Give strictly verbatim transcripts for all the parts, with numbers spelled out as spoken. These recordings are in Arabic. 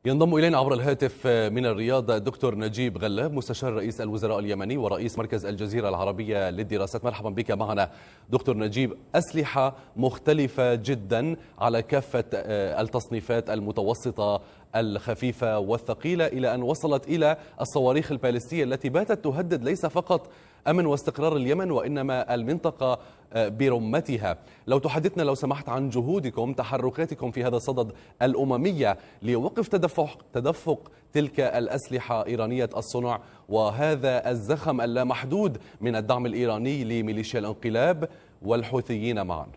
ينضم إلينا عبر الهاتف من الرياض الدكتور نجيب غلاب، مستشار رئيس الوزراء اليمني ورئيس مركز الجزيرة العربية للدراسات. مرحبا بك معنا دكتور نجيب. أسلحة مختلفة جدا على كافة التصنيفات، المتوسطة، الخفيفة والثقيلة، إلى أن وصلت إلى الصواريخ البالستية التي باتت تهدد ليس فقط أمن واستقرار اليمن وإنما المنطقة برمتها. لو تحدثنا لو سمحت عن جهودكم، تحركاتكم في هذا الصدد الأممية لوقف تدفق تدفق تلك الأسلحة إيرانية الصنع وهذا الزخم اللامحدود من الدعم الإيراني لميليشيا الانقلاب والحوثيين معا.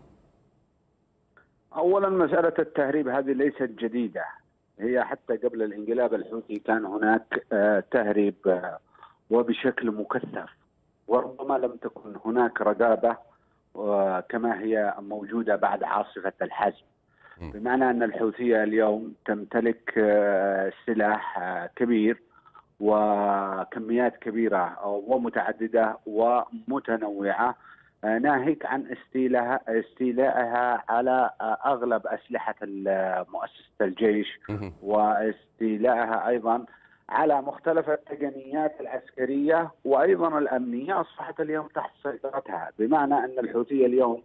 أولا، مسألة التهريب هذه ليست جديدة، هي حتى قبل الانقلاب الحوثي كان هناك تهريب وبشكل مكثف، وربما لم تكن هناك رقابة كما هي موجودة بعد عاصفة الحزم، بمعنى أن الحوثية اليوم تمتلك سلاح كبير وكميات كبيرة ومتعددة ومتنوعة، ناهيك عن استيلائها استيلائها على أغلب أسلحة مؤسسة الجيش، واستيلائها أيضا على مختلف التقنيات العسكرية وأيضا الأمنية أصبحت اليوم تحت سيطرتها، بمعنى أن الحوثية اليوم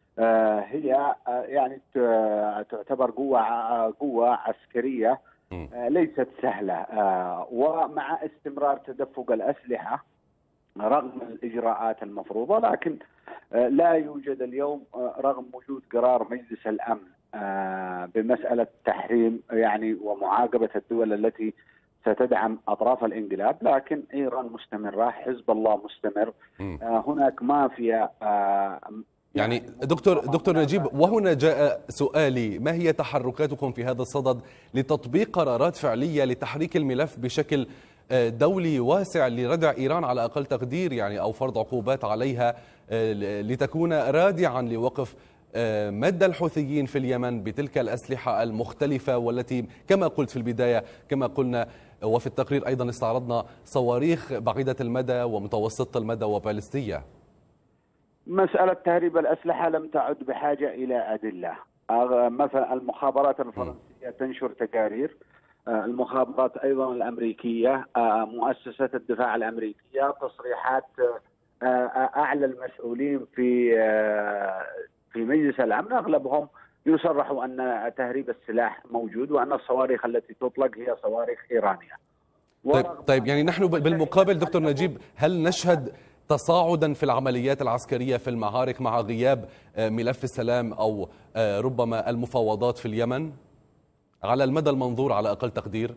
هي يعني تعتبر قوة قوة عسكرية ليست سهلة، ومع استمرار تدفق الأسلحة رغم الإجراءات المفروضة، لكن لا يوجد اليوم رغم وجود قرار مجلس الأمن بمسألة تحريم يعني ومعاقبة الدول التي ستدعم أطراف الانقلاب، لكن إيران مستمرة، حزب الله مستمر، هناك مافيا. يعني دكتور دكتور نجيب، وهنا جاء سؤالي: ما هي تحركاتكم في هذا الصدد لتطبيق قرارات فعلية لتحريك الملف بشكل دولي واسع لردع إيران على أقل تقدير، يعني أو فرض عقوبات عليها لتكون رادعا لوقف مد الحوثيين في اليمن بتلك الأسلحة المختلفة، والتي كما قلت في البداية، كما قلنا وفي التقرير أيضا استعرضنا، صواريخ بعيدة المدى ومتوسطة المدى وبالستية؟ مسألة تهريب الأسلحة لم تعد بحاجة إلى أدلة. مثلا المخابرات الفرنسية تنشر تقارير، المخابرات أيضا الأمريكية، مؤسسة الدفاع الأمريكية، تصريحات أعلى المسؤولين في في مجلس الأمن، أغلبهم يصرحوا أن تهريب السلاح موجود وأن الصواريخ التي تطلق هي صواريخ إيرانية. طيب, طيب يعني نحن بالمقابل دكتور نجيب، هل نشهد تصاعدا في العمليات العسكرية في المعارك مع غياب ملف السلام أو ربما المفاوضات في اليمن على المدى المنظور على أقل تقدير؟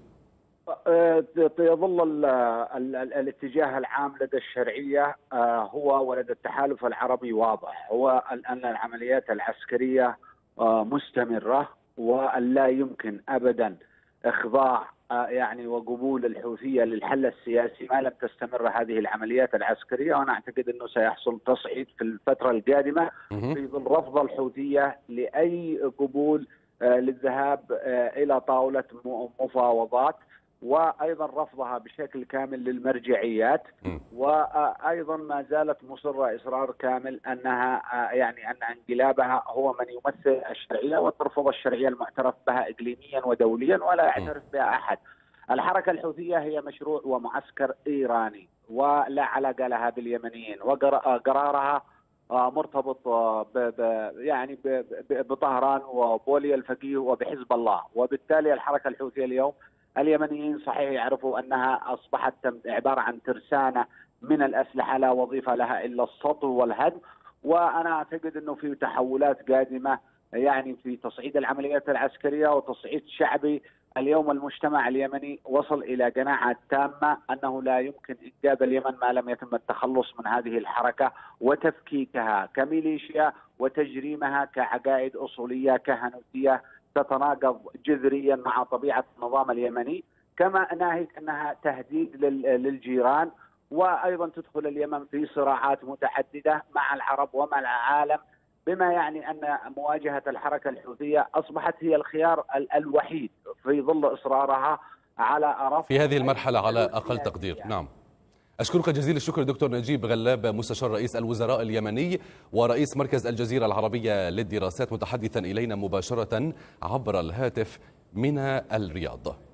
يظل ال ال ال الاتجاه العام لدى الشرعية هو ولدى التحالف العربي واضح، هو أن العمليات العسكرية مستمرة، وأن لا يمكن أبدا إخضاع يعني وقبول الحوثية للحل السياسي ما لم تستمر هذه العمليات العسكرية. وأنا أعتقد أنه سيحصل تصعيد في الفترة القادمة في ظل رفض الحوثية لأي قبول للذهاب إلى طاولة مفاوضات، وأيضا رفضها بشكل كامل للمرجعيات، وأيضا ما زالت مصرة إصرار كامل أنها يعني أن انقلابها هو من يمثل الشرعية وترفض الشرعية المعترف بها إقليميا ودوليا ولا يعترف بها أحد. الحركة الحوثية هي مشروع ومعسكر إيراني ولا علاقة لها باليمنيين، وقرارها مرتبط ب ب يعني بطهران وبولي الفقيه وبحزب الله، وبالتالي الحركة الحوثية اليوم اليمنيين صحيح يعرفوا أنها أصبحت عبارة عن ترسانة من الأسلحة لا وظيفة لها إلا السطو والهدم، وأنا أعتقد أنه في تحولات قادمة يعني في تصعيد العمليات العسكرية وتصعيد شعبي. اليوم المجتمع اليمني وصل إلى قناعة تامة أنه لا يمكن إنجاب اليمن ما لم يتم التخلص من هذه الحركة وتفكيكها كميليشيا وتجريمها كعقائد أصولية كهنوتية تتناقض جذريا مع طبيعة النظام اليمني، كما ناهيك أنها تهديد للجيران، وأيضا تدخل اليمن في صراعات متعددة مع العرب ومع العالم، بما يعني أن مواجهة الحركة الحوثية أصبحت هي الخيار الوحيد في ظل إصرارها على رفض في هذه المرحلة على أقل تقدير. نعم، أشكرك جزيل الشكر دكتور نجيب غلاب، مستشار رئيس الوزراء اليمني ورئيس مركز الجزيرة العربية للدراسات، متحدثا إلينا مباشرة عبر الهاتف من الرياض.